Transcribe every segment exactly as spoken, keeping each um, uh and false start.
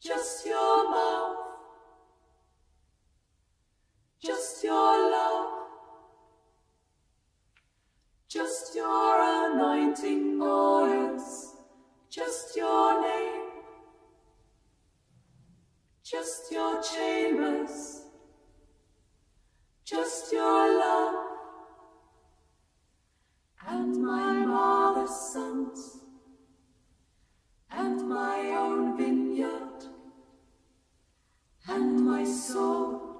Just your mouth, just your love, just your anointing oils, just your name, just your chambers, just your love, and my mother's sons, and my own vineyard, and my soul,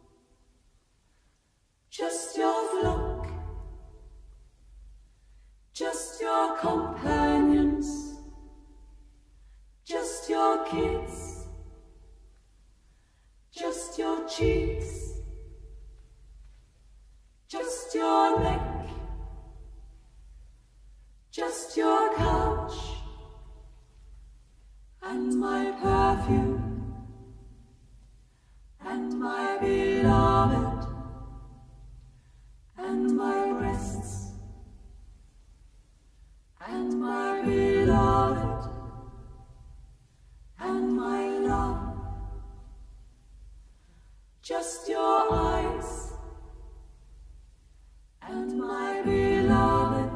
just your flock, just your companions, just your kids, just your cheeks, just your neck, just your couch, and my perfume, and my beloved, and my breasts, and my beloved, and my love, just your eyes, and my beloved.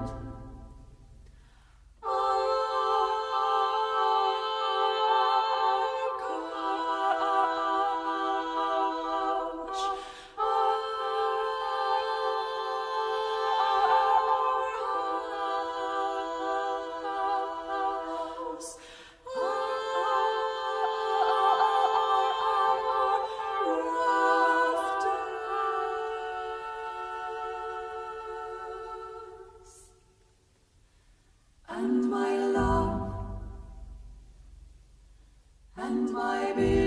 And my love, and my beloved.